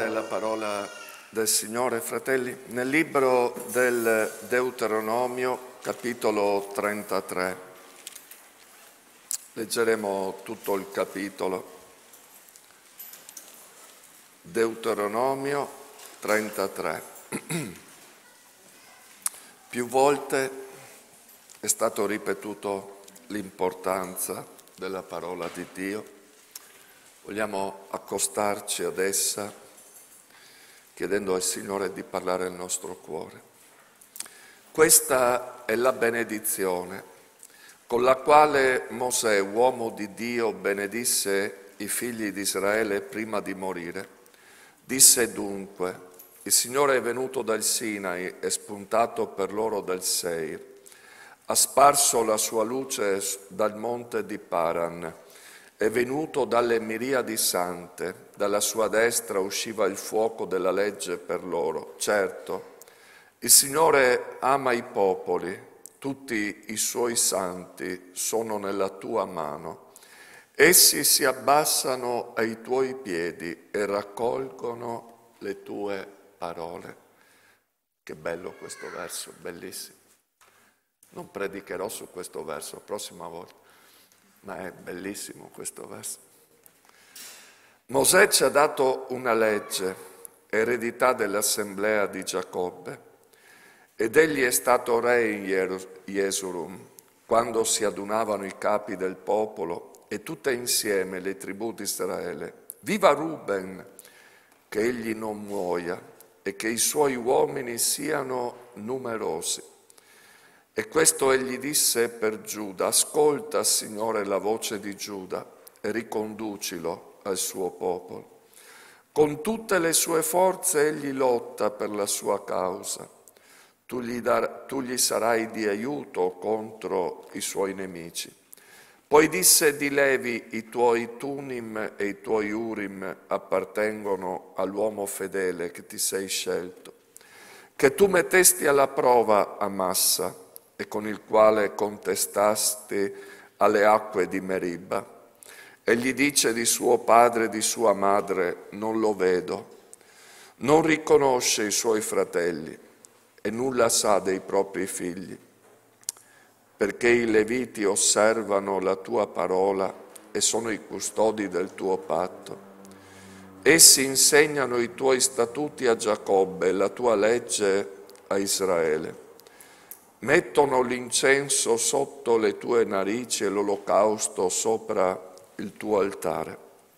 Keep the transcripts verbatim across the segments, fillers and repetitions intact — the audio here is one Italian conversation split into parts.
la parola del Signore, fratelli, nel libro del Deuteronomio, capitolo trentatré. Leggeremo tutto il capitolo. Deuteronomio trentatré. Più volte è stato ripetuto l'importanza della parola di Dio. Vogliamo accostarci ad essa chiedendo al Signore di parlare al nostro cuore. Questa è la benedizione con la quale Mosè, uomo di Dio, benedisse i figli di Israele prima di morire. Disse dunque: il Signore è venuto dal Sinai e spuntato per loro dal Seir. Ha sparso la sua luce dal monte di Paran. È venuto dalle miriadi sante, dalla sua destra usciva il fuoco della legge per loro. Certo, il Signore ama i popoli, tutti i suoi santi sono nella tua mano. Essi si abbassano ai tuoi piedi e raccolgono le tue parole. Che bello questo verso, bellissimo. Non predicherò su questo verso la prossima volta. Ma è bellissimo questo verso. Mosè ci ha dato una legge, eredità dell'assemblea di Giacobbe, ed egli è stato re in Jesurum, quando si adunavano i capi del popolo e tutte insieme le tribù di Israele. Viva Ruben, che egli non muoia e che i suoi uomini siano numerosi. E questo egli disse per Giuda: ascolta, Signore, la voce di Giuda e riconducilo al suo popolo. Con tutte le sue forze egli lotta per la sua causa. Tu gli, dar, tu gli sarai di aiuto contro i suoi nemici. Poi disse di Levi: i tuoi Tunim e i tuoi Urim appartengono all'uomo fedele che ti sei scelto, che tu mettesti alla prova a Massa, e con il quale contestasti alle acque di Meriba. Egli dice di suo padre e di sua madre: non lo vedo. Non riconosce i suoi fratelli e nulla sa dei propri figli, perché i Leviti osservano la tua parola e sono i custodi del tuo patto. Essi insegnano i tuoi statuti a Giacobbe e la tua legge a Israele. Mettono l'incenso sotto le tue narici e l'olocausto sopra il tuo altare.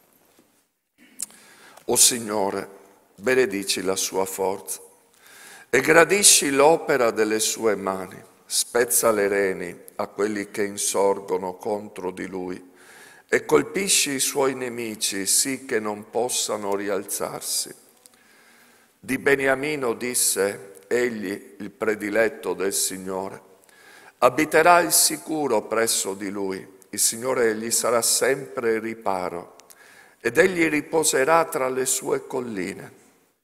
O Signore, benedici la sua forza e gradisci l'opera delle sue mani. Spezza le reni a quelli che insorgono contro di lui e colpisci i suoi nemici, sì che non possano rialzarsi. Di Beniamino disse: egli, il prediletto del Signore, abiterà il sicuro presso di lui. Il Signore gli sarà sempre riparo ed egli riposerà tra le sue colline.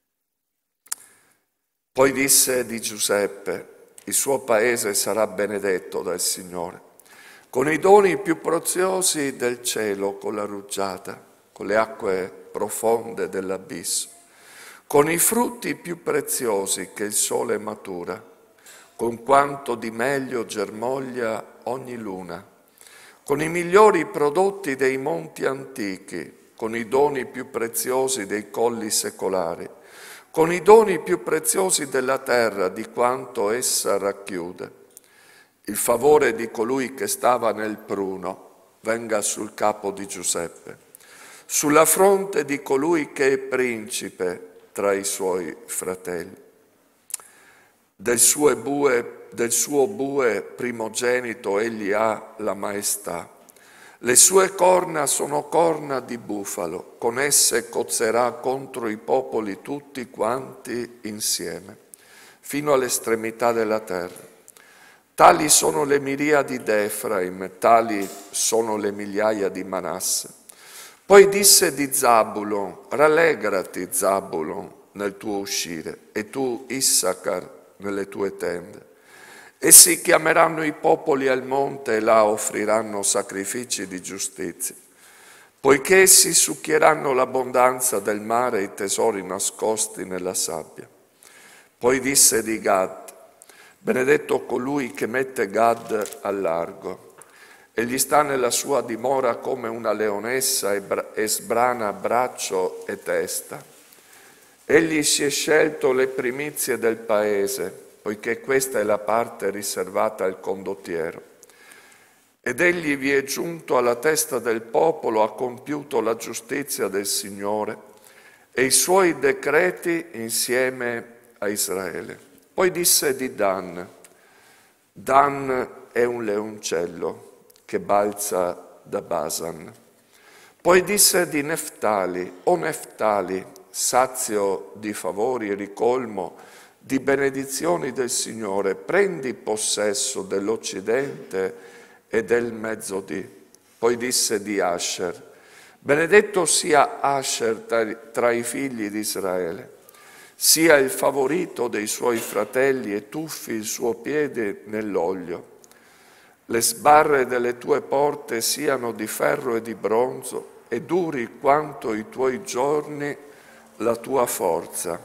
Poi disse di Giuseppe: il suo paese sarà benedetto dal Signore, con i doni più preziosi del cielo, con la rugiada, con le acque profonde dell'abisso, con i frutti più preziosi che il sole matura, con quanto di meglio germoglia ogni luna, con i migliori prodotti dei monti antichi, con i doni più preziosi dei colli secolari, con i doni più preziosi della terra di quanto essa racchiude. Il favore di colui che stava nel pruno venga sul capo di Giuseppe, sulla fronte di colui che è principe tra i suoi fratelli. Del suo bue, del suo bue primogenito egli ha la maestà. Le sue corna sono corna di bufalo, con esse cozzerà contro i popoli tutti quanti insieme, fino all'estremità della terra. Tali sono le miriadi d'Efraim, tali sono le migliaia di Manasse. Poi disse di Zabulon: rallegrati, Zabulon, nel tuo uscire, e tu, Issachar, nelle tue tende. Essi chiameranno i popoli al monte e là offriranno sacrifici di giustizia. poiché essi succhieranno l'abbondanza del mare e i tesori nascosti nella sabbia. Poi disse di Gad: benedetto colui che mette Gad al largo. Egli sta nella sua dimora come una leonessa e, bra- e sbrana braccio e testa. Egli si è scelto le primizie del paese, poiché questa è la parte riservata al condottiero. Ed egli vi è giunto alla testa del popolo, ha compiuto la giustizia del Signore e i suoi decreti insieme a Israele. Poi disse di Dan: Dan è un leoncello che balza da Basan. Poi disse di Neftali: o Neftali, sazio di favori e ricolmo di benedizioni del Signore, prendi possesso dell'Occidente e del mezzodì. Poi disse di Asher: benedetto sia Asher tra, tra i figli di Israele, sia il favorito dei suoi fratelli e tuffi il suo piede nell'olio. Le sbarre delle tue porte siano di ferro e di bronzo e duri quanto i tuoi giorni la tua forza.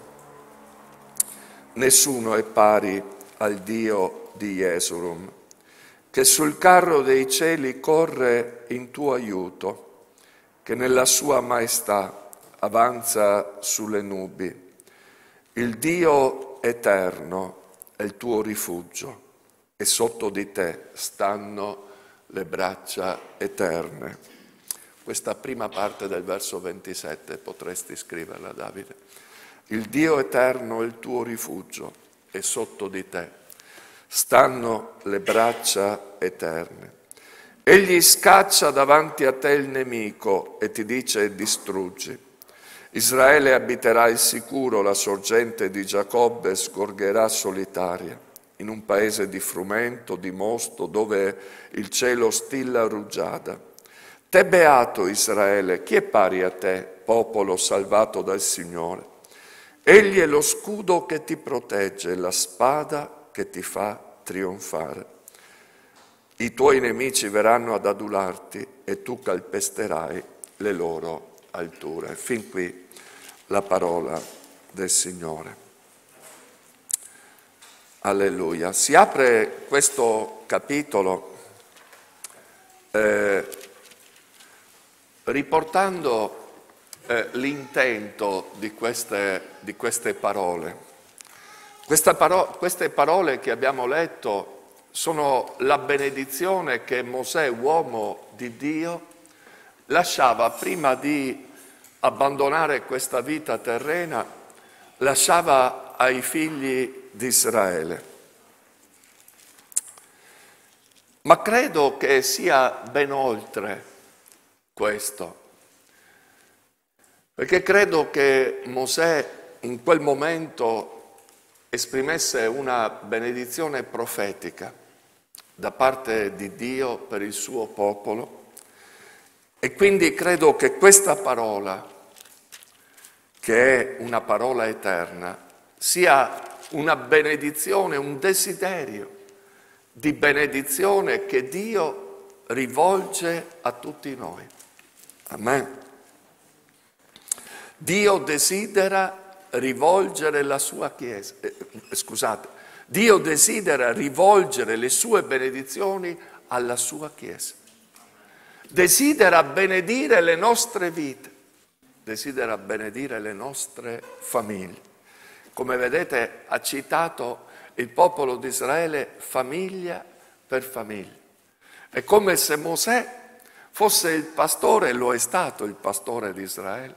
Nessuno è pari al Dio di Jesurum, che sul carro dei cieli corre in tuo aiuto, che nella sua maestà avanza sulle nubi. Il Dio eterno è il tuo rifugio e sotto di te stanno le braccia eterne. Questa prima parte del verso ventisette potresti scriverla, Davide. Il Dio eterno è il tuo rifugio e sotto di te stanno le braccia eterne. Egli scaccia davanti a te il nemico e ti dice: distruggi. Israele abiterà il sicuro, la sorgente di Giacobbe sgorgerà solitaria, in un paese di frumento, di mosto, dove il cielo stilla rugiada. Te beato Israele, chi è pari a te, popolo salvato dal Signore? Egli è lo scudo che ti protegge, la spada che ti fa trionfare. I tuoi nemici verranno ad adularti e tu calpesterai le loro alture. Fin qui la parola del Signore. Alleluia. Si apre questo capitolo eh, riportando eh, l'intento di queste, di queste parole. Questa paro- queste parole che abbiamo letto sono la benedizione che Mosè, uomo di Dio, lasciava prima di abbandonare questa vita terrena, lasciava ai figli di Israele. Ma credo che sia ben oltre questo, perché credo che Mosè in quel momento esprimesse una benedizione profetica da parte di Dio per il suo popolo, e quindi credo che questa parola, che è una parola eterna, sia una benedizione, un desiderio di benedizione che Dio rivolge a tutti noi. Amen. Dio desidera rivolgere la sua Chiesa, eh, scusate, Dio desidera rivolgere le sue benedizioni alla sua Chiesa. Desidera benedire le nostre vite, desidera benedire le nostre famiglie. Come vedete, ha citato il popolo di Israele famiglia per famiglia. È come se Mosè fosse il pastore, lo è stato il pastore di Israele,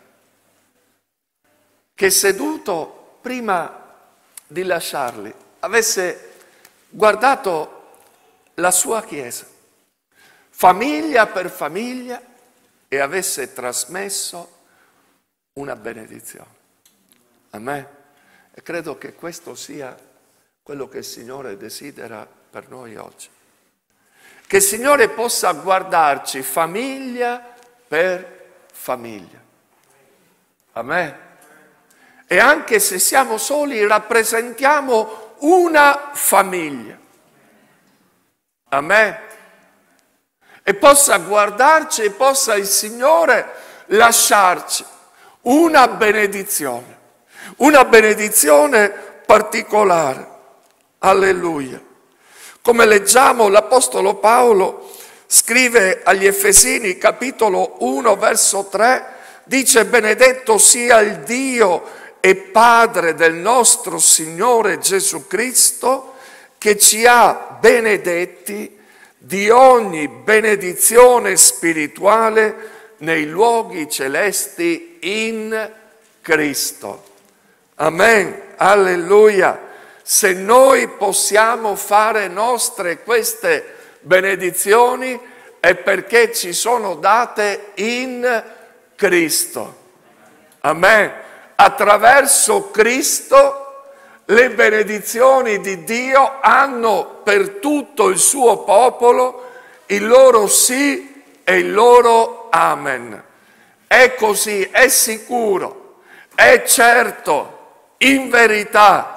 che seduto prima di lasciarli avesse guardato la sua Chiesa, famiglia per famiglia, e avesse trasmesso una benedizione. Amen. E credo che questo sia quello che il Signore desidera per noi oggi. Che il Signore possa guardarci famiglia per famiglia. Amen. E anche se siamo soli, rappresentiamo una famiglia. Amen. e possa guardarci e possa il Signore lasciarci una benedizione, una benedizione particolare. Alleluia. Come leggiamo, l'Apostolo Paolo scrive agli Efesini, capitolo uno, verso tre, dice: benedetto sia il Dio e Padre del nostro Signore Gesù Cristo, che ci ha benedetti di ogni benedizione spirituale nei luoghi celesti in Cristo. Amen, alleluia. Se noi possiamo fare nostre queste benedizioni è perché ci sono date in Cristo. Amen. Attraverso Cristo le benedizioni di Dio hanno per tutto il suo popolo il loro sì e il loro amen. È così, è sicuro, è certo, in verità.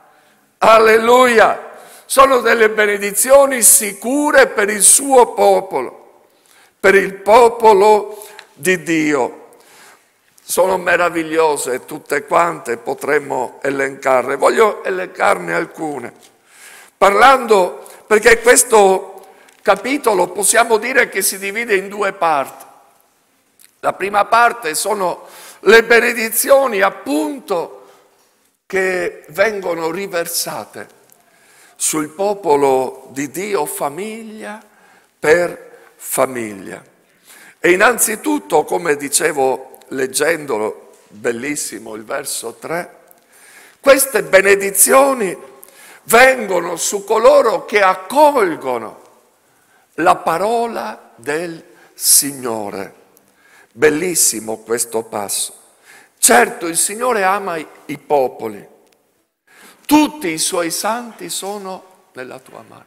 Alleluia! Sono delle benedizioni sicure per il suo popolo, per il popolo di Dio. Sono meravigliose tutte quante, potremmo elencarle. Voglio elencarne alcune. Parlando, perché questo capitolo possiamo dire che si divide in due parti. La prima parte sono le benedizioni, appunto, che vengono riversate sul popolo di Dio famiglia per famiglia. E innanzitutto, come dicevo leggendolo, bellissimo il verso tre, queste benedizioni vengono su coloro che accolgono la parola del Signore. Bellissimo questo passo. Certo, il Signore ama i, i popoli, tutti i suoi santi sono nella tua mano.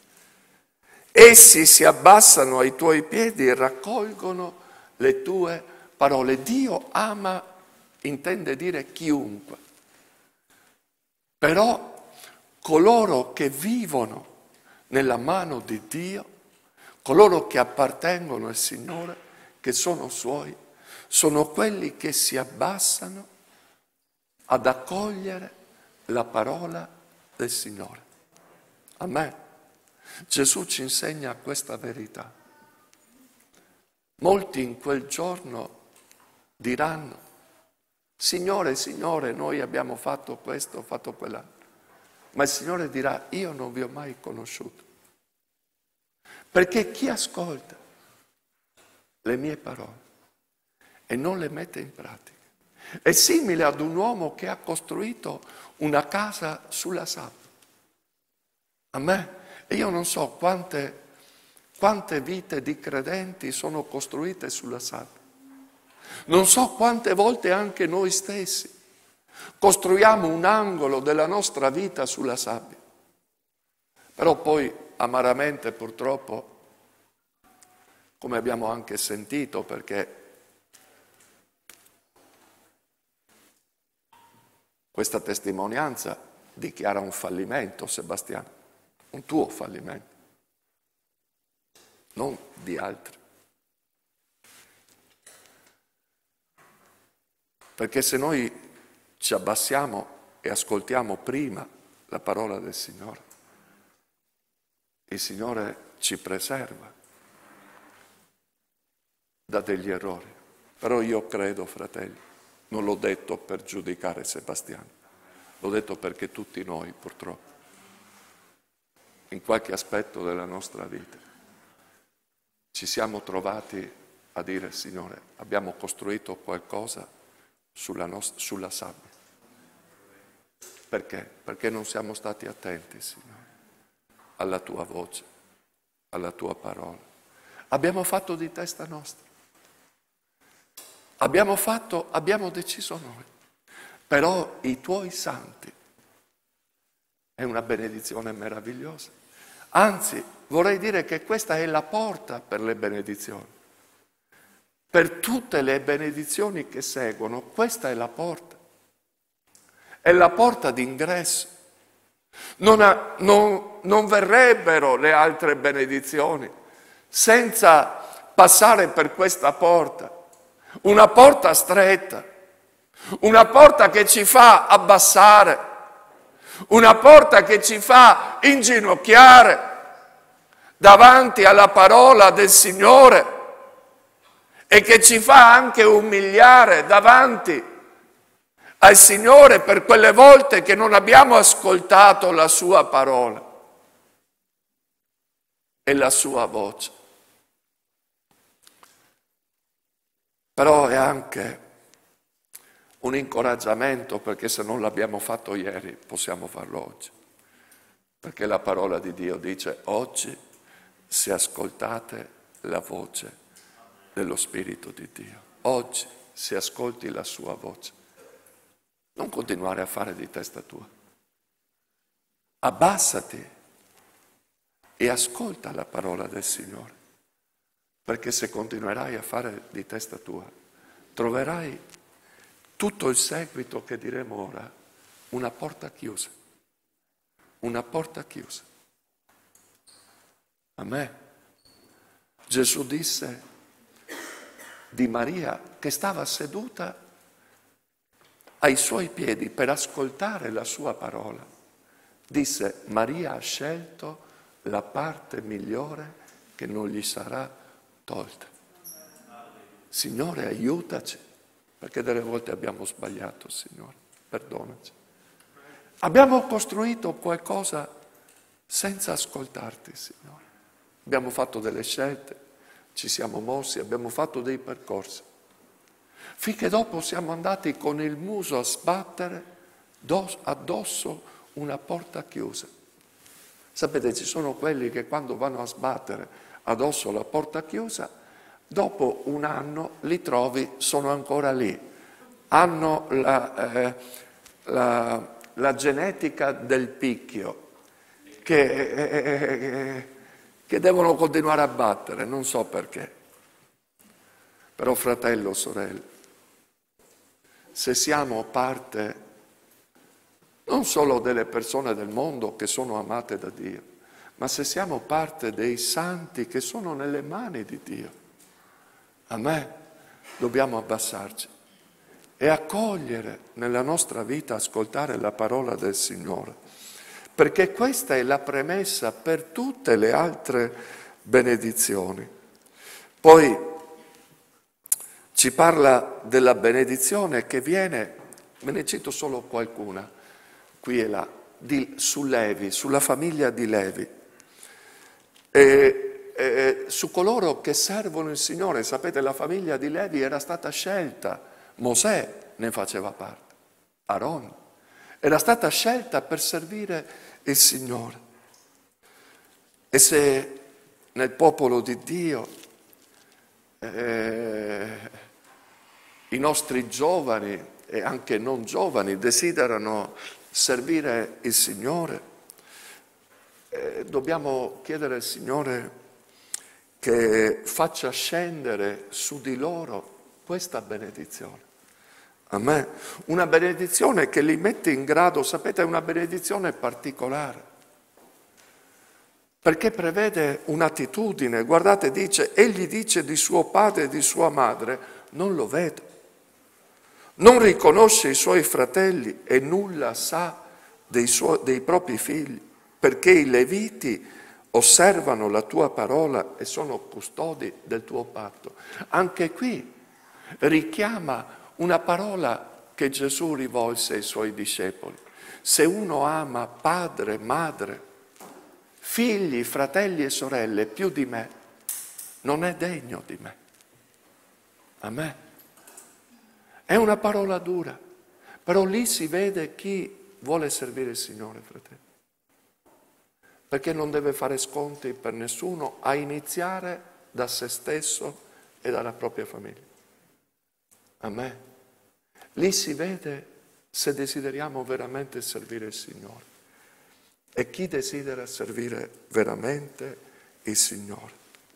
Essi si abbassano ai tuoi piedi e raccolgono le tue parole. Dio ama, intende dire chiunque, però coloro che vivono nella mano di Dio, coloro che appartengono al Signore, che sono suoi, sono quelli che si abbassano ad accogliere la parola del Signore. Amen. Gesù ci insegna questa verità. Molti in quel giorno diranno: Signore, Signore, noi abbiamo fatto questo, fatto quell'altro. Ma il Signore dirà: io non vi ho mai conosciuto. Perché chi ascolta le mie parole e non le mette in pratica è simile ad un uomo che ha costruito una casa sulla sabbia. A me, e io non so quante, quante vite di credenti sono costruite sulla sabbia. Non so quante volte anche noi stessi costruiamo un angolo della nostra vita sulla sabbia. Però poi, amaramente purtroppo, come abbiamo anche sentito, perché questa testimonianza dichiara un fallimento, Sebastiano, un tuo fallimento, non di altri. Perché se noi ci abbassiamo e ascoltiamo prima la parola del Signore, il Signore ci preserva da degli errori. Però io credo, fratelli, non l'ho detto per giudicare Sebastiano, l'ho detto perché tutti noi, purtroppo, in qualche aspetto della nostra vita, ci siamo trovati a dire: Signore, abbiamo costruito qualcosa sulla, nostra, sulla sabbia. Perché? Perché non siamo stati attenti, Signore, alla tua voce, alla tua parola. Abbiamo fatto di testa nostra. Abbiamo fatto, abbiamo deciso noi. Però i tuoi santi è una benedizione meravigliosa. Anzi, vorrei dire che questa è la porta per le benedizioni. Per tutte le benedizioni che seguono, questa è la porta. È la porta d'ingresso. Non, ha, non, non verrebbero le altre benedizioni senza passare per questa porta, una porta stretta, una porta che ci fa abbassare, una porta che ci fa inginocchiare davanti alla parola del Signore e che ci fa anche umiliare davanti al Signore per quelle volte che non abbiamo ascoltato la sua parola e la sua voce. Però è anche un incoraggiamento, perché se non l'abbiamo fatto ieri possiamo farlo oggi, perché la parola di Dio dice: oggi, se ascoltate la voce dello Spirito di Dio, oggi se ascolti la sua voce, non continuare a fare di testa tua, abbassati e ascolta la parola del Signore, perché se continuerai a fare di testa tua, troverai tutto il seguito che diremo ora, una porta chiusa, una porta chiusa. A me Gesù disse di Maria che stava seduta ai suoi piedi per ascoltare la sua parola. Disse: Maria ha scelto la parte migliore che non gli sarà tolta. Signore, aiutaci, perché delle volte abbiamo sbagliato, Signore, perdonaci. Abbiamo costruito qualcosa senza ascoltarti, Signore. Abbiamo fatto delle scelte, ci siamo mossi, abbiamo fatto dei percorsi, finché dopo siamo andati con il muso a sbattere addosso una porta chiusa. Sapete, ci sono quelli che quando vanno a sbattere addosso la porta chiusa, dopo un anno li trovi, sono ancora lì, hanno la, eh, la, la genetica del picchio, che... Eh, che devono continuare a battere, non so perché. Però fratello, sorelle, se siamo parte non solo delle persone del mondo che sono amate da Dio, ma se siamo parte dei santi che sono nelle mani di Dio, a me dobbiamo abbassarci e accogliere nella nostra vita, ascoltare la parola del Signore. Perché questa è la premessa per tutte le altre benedizioni. Poi ci parla della benedizione che viene, me ne cito solo qualcuna, qui e là, di, su Levi, sulla famiglia di Levi, e, e, su coloro che servono il Signore. Sapete, la famiglia di Levi era stata scelta, Mosè ne faceva parte, Aaron. Era stata scelta per servire il Signore. E se nel popolo di Dio eh, i nostri giovani e anche non giovani desiderano servire il Signore, eh, dobbiamo chiedere al Signore che faccia scendere su di loro questa benedizione. Amen. Una benedizione che li mette in grado, sapete, è una benedizione particolare, perché prevede un'attitudine. Guardate, dice, egli dice di suo padre e di sua madre: non lo vedo, non riconosce i suoi fratelli e nulla sa dei, suoi, dei propri figli, perché i Leviti osservano la tua parola e sono custodi del tuo patto. Anche qui richiama una parola che Gesù rivolse ai suoi discepoli: se uno ama padre, madre, figli, fratelli e sorelle più di me, non è degno di me. Amen. È una parola dura, però lì si vede chi vuole servire il Signore, fratelli, perché non deve fare sconti per nessuno, a iniziare da se stesso e dalla propria famiglia. Amen. Lì si vede se desideriamo veramente servire il Signore e chi desidera servire veramente il Signore.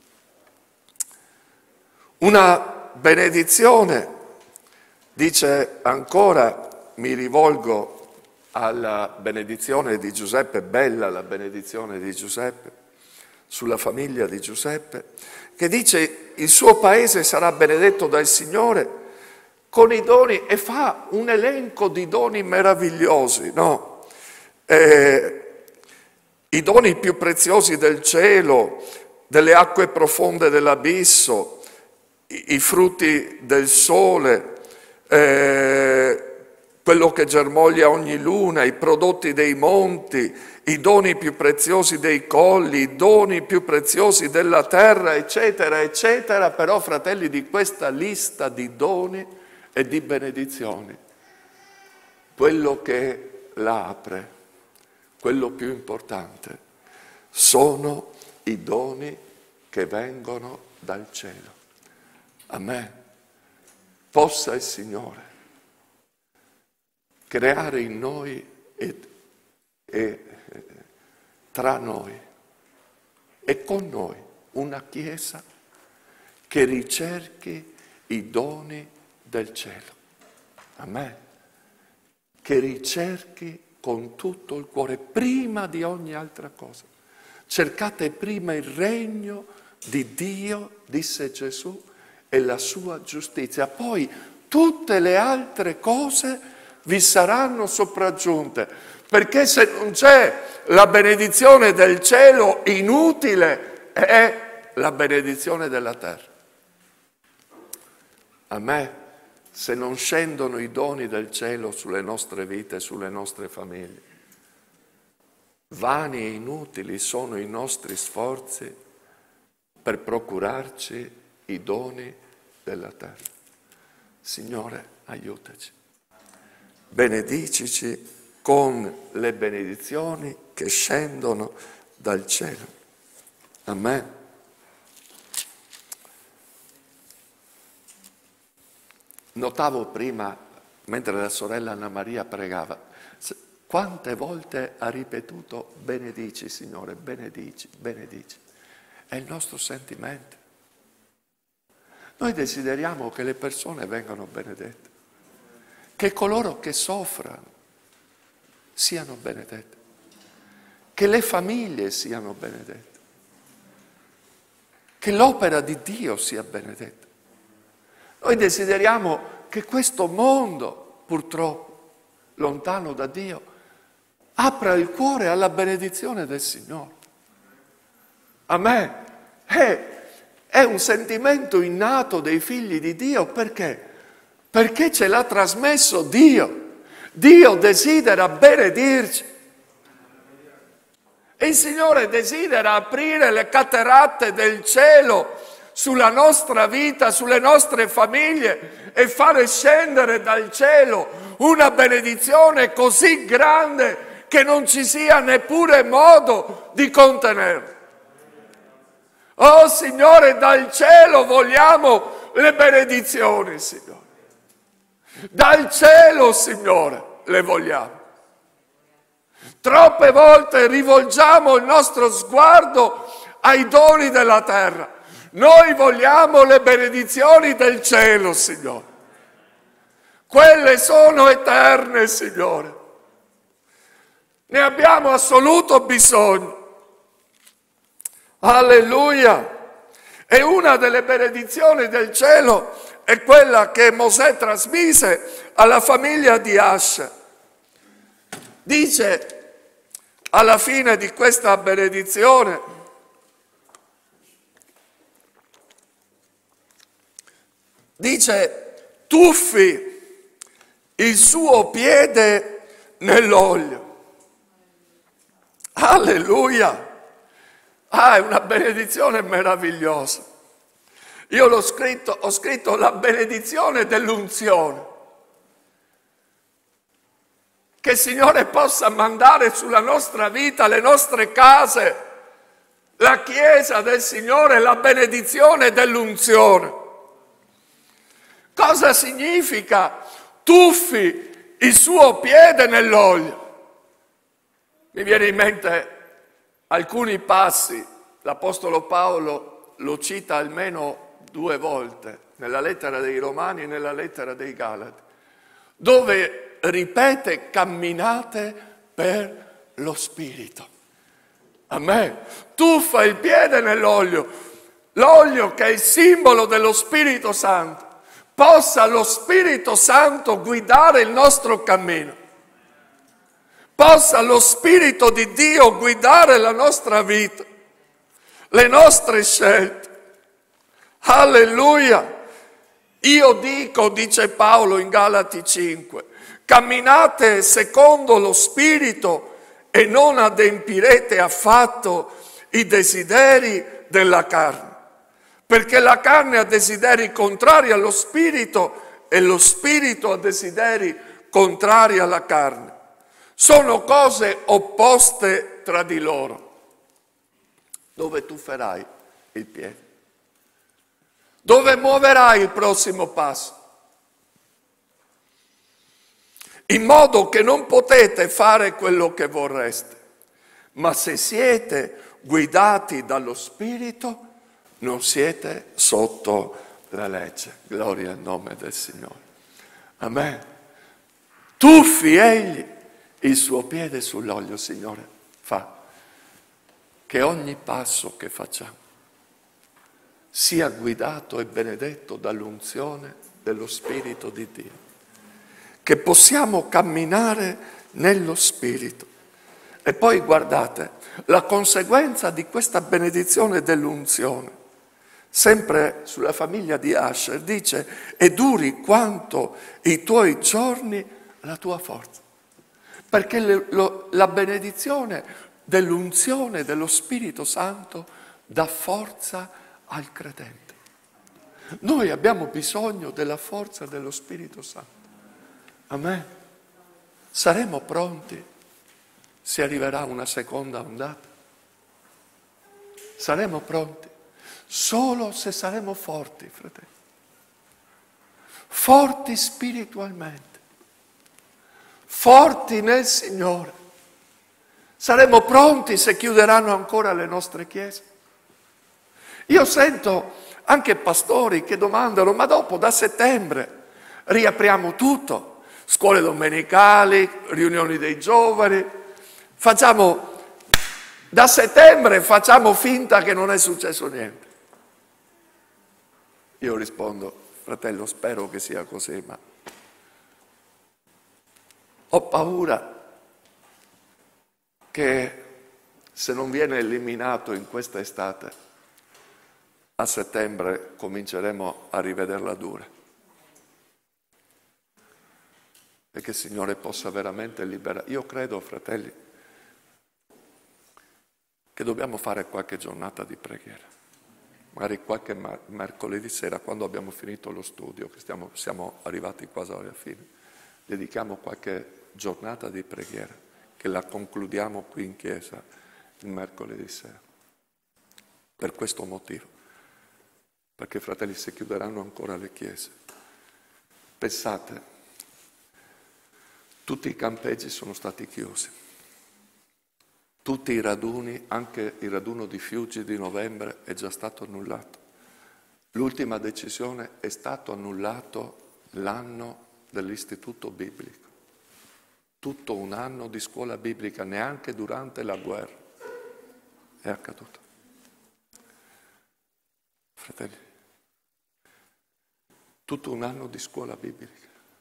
Una benedizione, dice ancora, mi rivolgo alla benedizione di Giuseppe, bella la benedizione di Giuseppe, sulla famiglia di Giuseppe, che dice il suo paese sarà benedetto dal Signore con i doni, e fa un elenco di doni meravigliosi, no? Eh, i doni più preziosi del cielo, delle acque profonde dell'abisso, i, i frutti del sole, eh, quello che germoglia ogni luna, i prodotti dei monti, i doni più preziosi dei colli, i doni più preziosi della terra, eccetera, eccetera. Però, fratelli, di questa lista di doni e di benedizioni, quello che la apre, quello più importante, sono i doni che vengono dal cielo. Amen. Possa il Signore creare in noi e, e tra noi e con noi una Chiesa che ricerchi i doni del cielo. Amen. Che ricerchi con tutto il cuore, prima di ogni altra cosa. Cercate prima il regno di Dio, disse Gesù, e la sua giustizia. Poi tutte le altre cose vi saranno sopraggiunte, perché se non c'è la benedizione del cielo, inutile è la benedizione della terra. A me, se non scendono i doni del cielo sulle nostre vite, sulle nostre famiglie, vani e inutili sono i nostri sforzi per procurarci i doni della terra. Signore, aiutaci. Benedicici con le benedizioni che scendono dal cielo. Amen. Notavo prima, mentre la sorella Anna Maria pregava, quante volte ha ripetuto benedici, Signore, benedici, benedici. È il nostro sentimento. Noi desideriamo che le persone vengano benedette, che coloro che soffrano siano benedette, che le famiglie siano benedette, che l'opera di Dio sia benedetta. Noi desideriamo che questo mondo, purtroppo, lontano da Dio, apra il cuore alla benedizione del Signore. A me è, è un sentimento innato dei figli di Dio, perché? Perché ce l'ha trasmesso Dio. Dio desidera benedirci. E il Signore desidera aprire le cataratte del cielo sulla nostra vita, sulle nostre famiglie, e fare scendere dal cielo una benedizione così grande che non ci sia neppure modo di contenerla. Oh Signore, dal cielo vogliamo le benedizioni, Signore. Dal cielo, Signore, le vogliamo. Troppe volte rivolgiamo il nostro sguardo ai doni della terra. Noi vogliamo le benedizioni del cielo, Signore. Quelle sono eterne, Signore. Ne abbiamo assoluto bisogno. Alleluia! E una delle benedizioni del cielo è quella che Mosè trasmise alla famiglia di Asher. Dice alla fine di questa benedizione: dice, tuffi il suo piede nell'olio. Alleluia! Ah, è una benedizione meravigliosa. Io l'ho scritto, ho scritto la benedizione dell'unzione. Che il Signore possa mandare sulla nostra vita, le nostre case, la Chiesa del Signore, la benedizione dell'unzione. Cosa significa tuffi il suo piede nell'olio? Mi viene in mente alcuni passi, l'Apostolo Paolo lo cita almeno due volte, nella lettera dei Romani e nella lettera dei Galati, dove ripete camminate per lo Spirito. Amen. Tuffa il piede nell'olio, l'olio che è il simbolo dello Spirito Santo. Possa lo Spirito Santo guidare il nostro cammino. Possa lo Spirito di Dio guidare la nostra vita, le nostre scelte. Alleluia! Io dico, dice Paolo in Galati cinque, camminate secondo lo Spirito e non adempirete affatto i desideri della carne, perché la carne ha desideri contrari allo Spirito e lo Spirito ha desideri contrari alla carne. Sono cose opposte tra di loro. Dove tufferai il piede? Dove muoverai il prossimo passo? In modo che non potete fare quello che vorreste, ma se siete guidati dallo Spirito, non siete sotto la legge. Gloria al nome del Signore. Amen. Tuffi egli il suo piede sull'olio, Signore, fa che ogni passo che facciamo sia guidato e benedetto dall'unzione dello Spirito di Dio, che possiamo camminare nello Spirito. E poi guardate, la conseguenza di questa benedizione dell'unzione, sempre sulla famiglia di Asher, dice: e duri quanto i tuoi giorni la tua forza. Perché le, lo, la benedizione dell'unzione dello Spirito Santo dà forza al credente. Noi abbiamo bisogno della forza dello Spirito Santo. Amen. Saremo pronti se arriverà una seconda ondata? Saremo pronti solo se saremo forti, fratelli. Forti spiritualmente. Forti nel Signore. Saremo pronti se chiuderanno ancora le nostre chiese. Io sento anche pastori che domandano: ma dopo, da settembre, riapriamo tutto? Scuole domenicali, riunioni dei giovani, facciamo, da settembre facciamo finta che non è successo niente. Io rispondo: fratello, spero che sia così, ma ho paura che se non viene eliminato in questa estate, a settembre cominceremo a rivederla dura. E che il Signore possa veramente liberare. Io credo, fratelli, che dobbiamo fare qualche giornata di preghiera. Magari qualche mar- mercoledì sera, quando abbiamo finito lo studio, che stiamo, siamo arrivati quasi alla fine, dedichiamo qualche giornata di preghiera, che la concludiamo qui in chiesa il mercoledì sera. Per questo motivo. Perché, fratelli, se chiuderanno ancora le chiese, pensate, tutti i campeggi sono stati chiusi, tutti i raduni, anche il raduno di Fiuggi di novembre è già stato annullato. L'ultima decisione è stato annullato l'anno dell'istituto biblico. Tutto un anno di scuola biblica, neanche durante la guerra, è accaduto. Fratelli, tutto un anno di scuola biblica.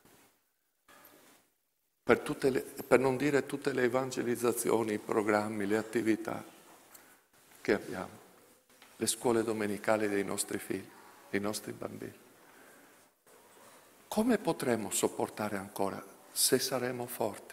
Per, tutte le, per non dire tutte le evangelizzazioni, i programmi, le attività che abbiamo, le scuole domenicali dei nostri figli, dei nostri bambini. Come potremo sopportare ancora se saremo forti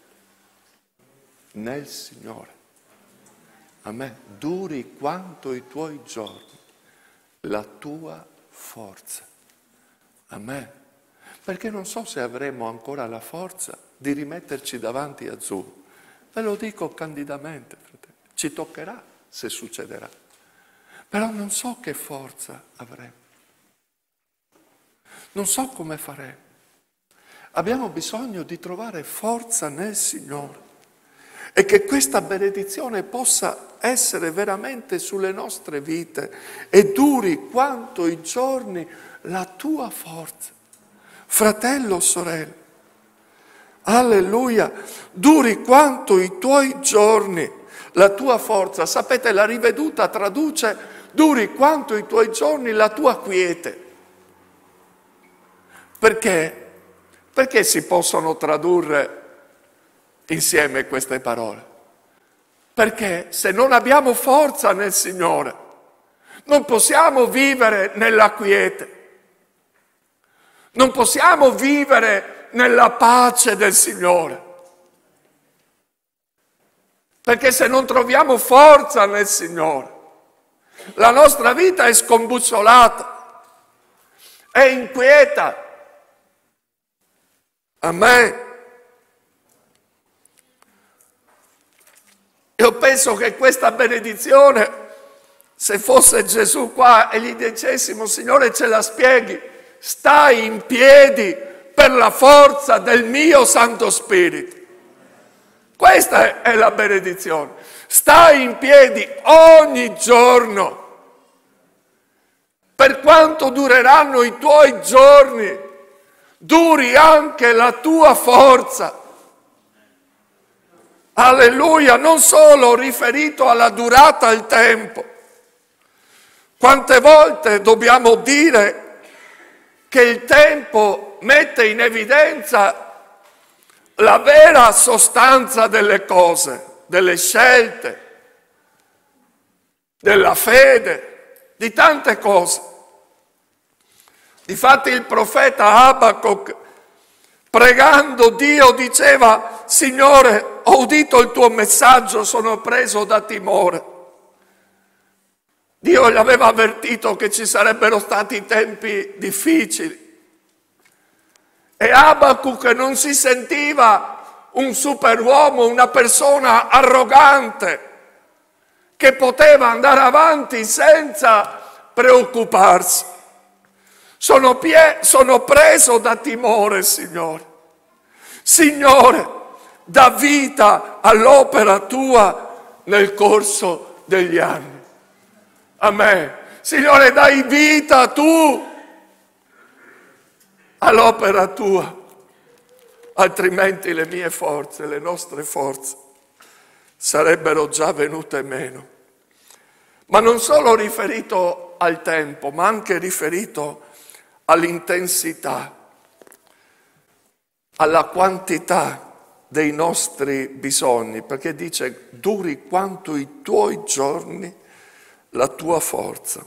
nel Signore? Amen. Duri quanto i tuoi giorni, la tua forza. Amen. Perché non so se avremo ancora la forza di rimetterci davanti a Zoom. Ve lo dico candidamente, fratelli. Ci toccherà se succederà. Però non so che forza avremo. Non so come faremo. Abbiamo bisogno di trovare forza nel Signore e che questa benedizione possa essere veramente sulle nostre vite e duri quanto i giorni la tua forza. Fratello, sorella, alleluia, duri quanto i tuoi giorni la tua forza. Sapete, la riveduta traduce: duri quanto i tuoi giorni la tua quiete. Perché? Perché si possono tradurre insieme queste parole? Perché se non abbiamo forza nel Signore, non possiamo vivere nella quiete, non possiamo vivere nella pace del Signore. Perché se non troviamo forza nel Signore, la nostra vita è scombussolata, è inquieta. Amen. Io penso che questa benedizione, se fosse Gesù qua e gli dicessimo: Signore, ce la spieghi, stai in piedi per la forza del mio Santo Spirito. Questa è la benedizione. Stai in piedi ogni giorno. Per quanto dureranno i tuoi giorni, duri anche la tua forza. Alleluia, non solo riferito alla durata del tempo. Quante volte dobbiamo dire che il tempo mette in evidenza la vera sostanza delle cose, delle scelte, della fede, di tante cose. Difatti il profeta Abacuc, pregando Dio, diceva: Signore, ho udito il tuo messaggio, sono preso da timore. Dio gli aveva avvertito che ci sarebbero stati tempi difficili. E Abacuc non si sentiva un superuomo, una persona arrogante che poteva andare avanti senza preoccuparsi. Sono, pie- sono preso da timore, Signore. Signore, dà vita all'opera tua nel corso degli anni. Amen. Signore, dai vita tu all'opera tua, altrimenti le mie forze, le nostre forze sarebbero già venute meno. Ma non solo riferito al tempo, ma anche riferito all'intensità, alla quantità dei nostri bisogni, perché dice: duri quanto i tuoi giorni la tua forza.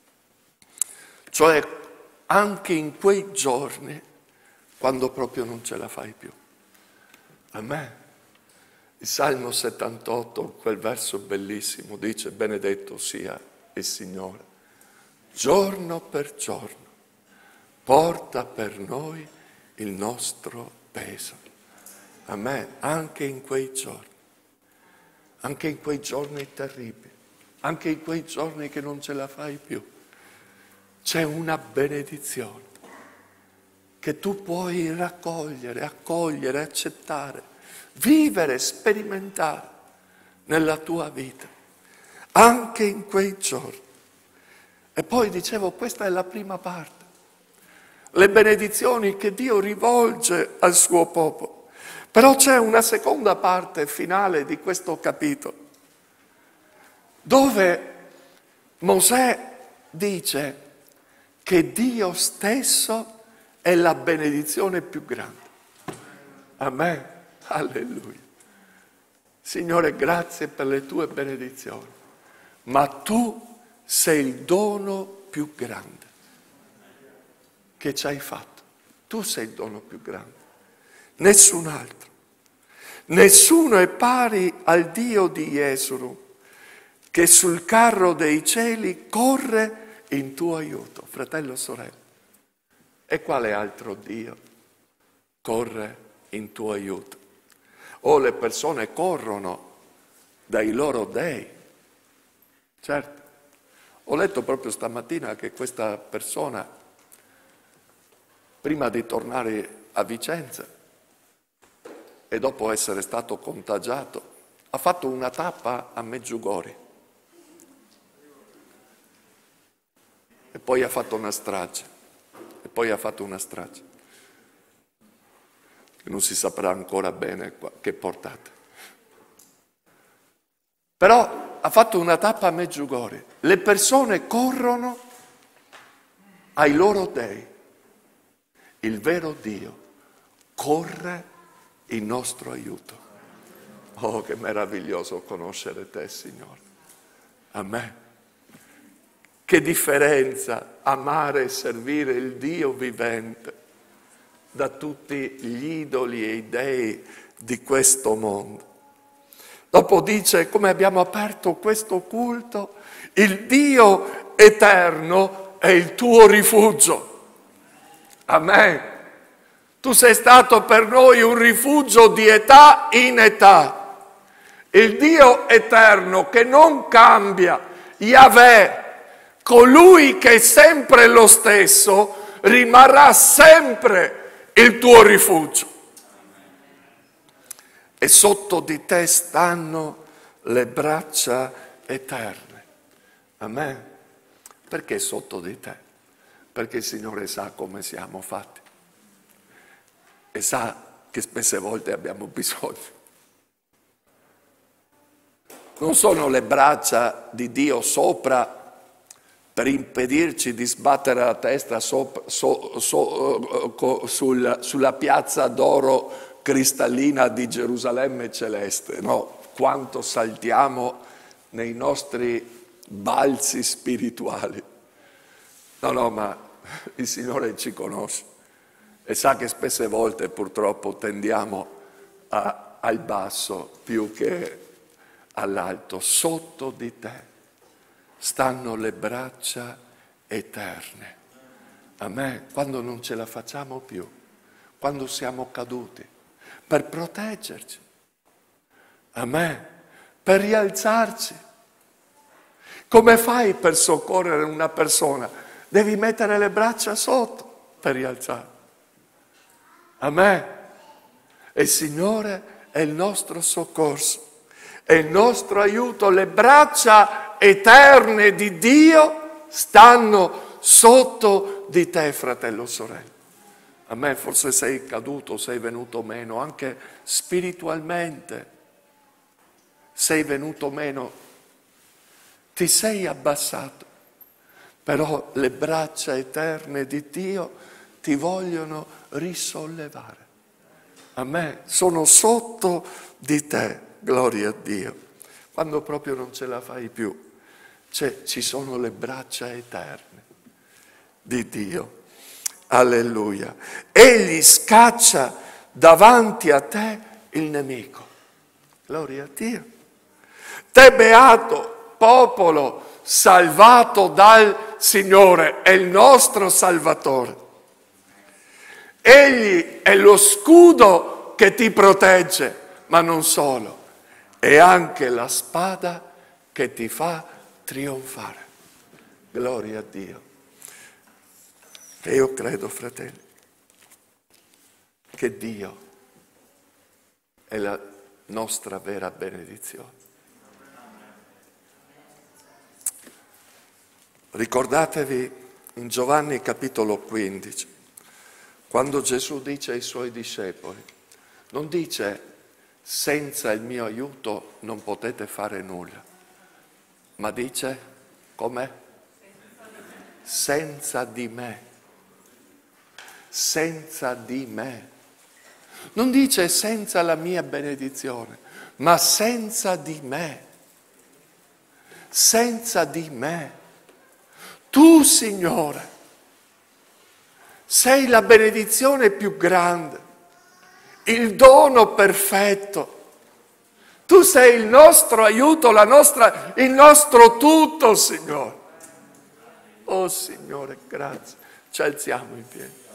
Cioè anche in quei giorni quando proprio non ce la fai più. Amen. Il Salmo settantotto, quel verso bellissimo, dice: benedetto sia il Signore, giorno per giorno porta per noi il nostro peso. Amen. Anche in quei giorni, anche in quei giorni terribili, anche in quei giorni che non ce la fai più, c'è una benedizione che tu puoi raccogliere, accogliere, accettare, vivere, sperimentare nella tua vita, anche in quei giorni. E poi dicevo, questa è la prima parte, le benedizioni che Dio rivolge al suo popolo. Però c'è una seconda parte finale di questo capitolo, dove Mosè dice che Dio stesso è la benedizione più grande. Amen. Alleluia. Signore, grazie per le tue benedizioni, ma tu sei il dono più grande che ci hai fatto. Tu sei il dono più grande, nessun altro. Nessuno è pari al Dio di Jesu, che sul carro dei cieli corre in tuo aiuto. Fratello, sorella, e quale altro Dio corre in tuo aiuto? O le persone corrono dai loro dei. Certo, ho letto proprio stamattina che questa persona, prima di tornare a Vicenza e dopo essere stato contagiato, ha fatto una tappa a Meggiugori e poi ha fatto una strage, e poi ha fatto una strage. Non si saprà ancora bene che portata. Però ha fatto una tappa a Medjugorje. Le persone corrono ai loro dei. Il vero Dio corre in nostro aiuto. Oh, che meraviglioso conoscere te, Signore. Amen. Che differenza amare e servire il Dio vivente da tutti gli idoli e i dei di questo mondo. Dopo dice, come abbiamo aperto questo culto, il Dio eterno è il tuo rifugio. Amen. Tu sei stato per noi un rifugio di età in età. Il Dio eterno che non cambia, Yahweh, colui che è sempre lo stesso, rimarrà sempre il tuo rifugio. E sotto di te stanno le braccia eterne. Amen. Perché sotto di te? Perché il Signore sa come siamo fatti e sa che spesse volte abbiamo bisogno. Non sono le braccia di Dio sopra per impedirci di sbattere la testa sopra, so, so, sul, sulla piazza d'oro cristallina di Gerusalemme celeste, no? Quanto saltiamo nei nostri balzi spirituali. No, no, ma il Signore ci conosce e sa che spesse volte purtroppo tendiamo a, al basso più che all'alto. Sotto di te stanno le braccia eterne. A me, quando non ce la facciamo più, quando siamo caduti, per proteggerci. A me, per rialzarci. Come fai per soccorrere una persona? Devi mettere le braccia sotto per rialzare. A me. E il Signore è il nostro soccorso. È il nostro aiuto, le braccia eterne di Dio stanno sotto di te, fratello o sorella. A me forse sei caduto, sei venuto meno, anche spiritualmente sei venuto meno, ti sei abbassato, però le braccia eterne di Dio ti vogliono risollevare. A me sono sotto di te. Gloria a Dio. Quando proprio non ce la fai più, cioè, ci sono le braccia eterne di Dio. Alleluia. Egli scaccia davanti a te il nemico. Gloria a Dio. Te beato popolo salvato dal Signore, è il nostro Salvatore. Egli è lo scudo che ti protegge, ma non solo. E anche la spada che ti fa trionfare. Gloria a Dio. E io credo, fratelli, che Dio è la nostra vera benedizione. Ricordatevi in Giovanni capitolo quindici, quando Gesù dice ai suoi discepoli, non dice senza il mio aiuto non potete fare nulla, ma dice com'è? Senza di me, senza di me. Non dice senza la mia benedizione, ma senza di me, senza di me. Tu, Signore, sei la benedizione più grande, il dono perfetto. Tu sei il nostro aiuto, la nostra, il nostro tutto, Signore. Oh Signore, grazie. Ci alziamo in piedi.